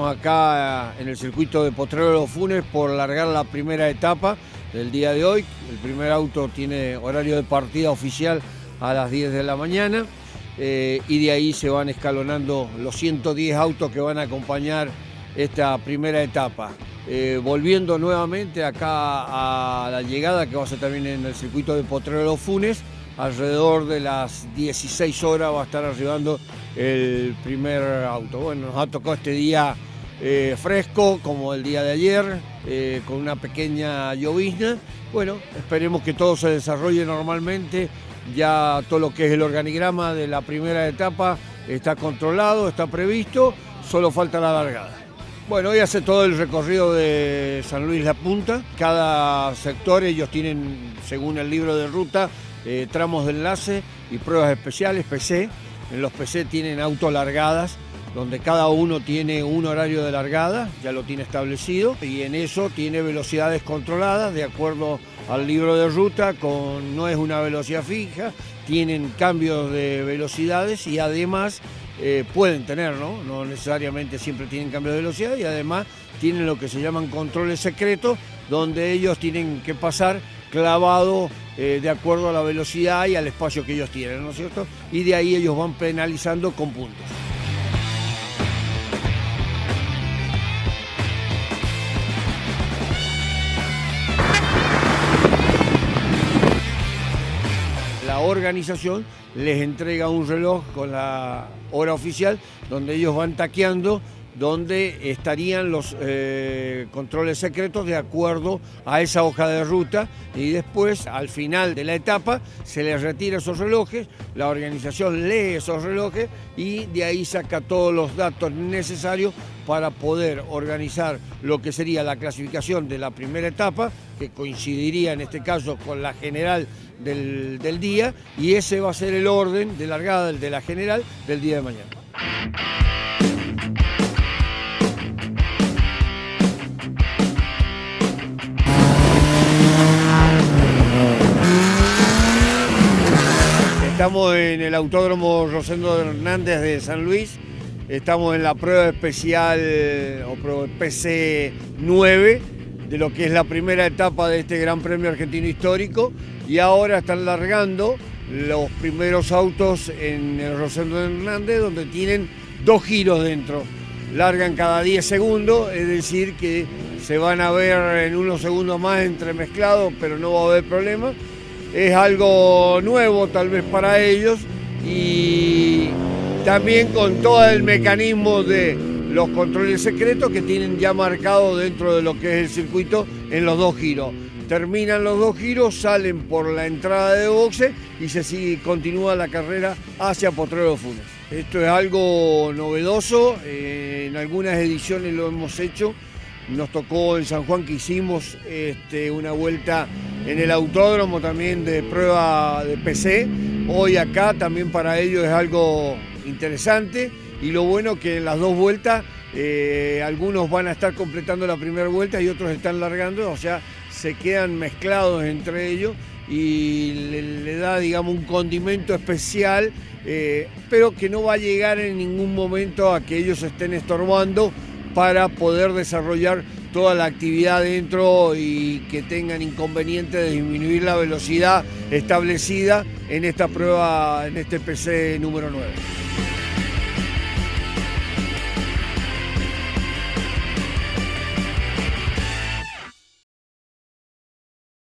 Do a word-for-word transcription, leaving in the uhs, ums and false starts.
Estamos acá en el circuito de Potrero de los Funes por largar la primera etapa del día de hoy. El primer auto tiene horario de partida oficial a las diez de la mañana eh, y de ahí se van escalonando los ciento diez autos que van a acompañar esta primera etapa. Eh, volviendo nuevamente acá a la llegada que va a ser también en el circuito de Potrero de los Funes, alrededor de las dieciséis horas va a estar arribando el primer auto. Bueno, nos ha tocado este día eh, fresco como el día de ayer, eh, con una pequeña llovizna. Bueno, esperemos que todo se desarrolle normalmente. Ya todo lo que es el organigrama de la primera etapa está controlado, está previsto, solo falta la largada. Bueno, hoy hace todo el recorrido de San Luis La Punta. Cada sector ellos tienen, según el libro de ruta, eh, tramos de enlace y pruebas especiales, P C. En los P C tienen autolargadas, donde cada uno tiene un horario de largada, ya lo tiene establecido, y en eso tiene velocidades controladas de acuerdo al libro de ruta, con, no es una velocidad fija, tienen cambios de velocidades y además eh, pueden tener, ¿no? No necesariamente siempre tienen cambios de velocidad, y además tienen lo que se llaman controles secretos, donde ellos tienen que pasar clavado eh, de acuerdo a la velocidad y al espacio que ellos tienen, ¿no es cierto? Y de ahí ellos van penalizando con puntos. La organización les entrega un reloj con la hora oficial donde ellos van taqueando, donde estarían los eh, controles secretos de acuerdo a esa hoja de ruta, y después al final de la etapa se les retira esos relojes, la organización lee esos relojes y de ahí saca todos los datos necesarios para poder organizar lo que sería la clasificación de la primera etapa, que coincidiría en este caso con la general del, del día, y ese va a ser el orden de largada de la general del día de mañana. Estamos en el Autódromo Rosendo Hernández de San Luis, estamos en la prueba especial o prueba P C nueve de lo que es la primera etapa de este Gran Premio Argentino Histórico, y ahora están largando los primeros autos en el Rosendo Hernández, donde tienen dos giros dentro. Largan cada diez segundos, es decir que se van a ver en unos segundos más entremezclados, pero no va a haber problema. Es algo nuevo tal vez para ellos, y también con todo el mecanismo de los controles secretos que tienen ya marcado dentro de lo que es el circuito en los dos giros. Terminan los dos giros, salen por la entrada de boxe y se sigue, continúa la carrera hacia Potrero de los Funes. Esto es algo novedoso, eh, en algunas ediciones lo hemos hecho. Nos tocó en San Juan que hicimos este, una vuelta en el autódromo también de prueba de P C. Hoy acá también para ellos es algo interesante, y lo bueno que en las dos vueltas eh, algunos van a estar completando la primera vuelta y otros están largando, o sea, se quedan mezclados entre ellos y le, le da, digamos, un condimento especial, eh, pero que no va a llegar en ningún momento a que ellos estén estorbando para poder desarrollar toda la actividad dentro y que tengan inconveniente de disminuir la velocidad establecida en esta prueba, en este P C número nueve.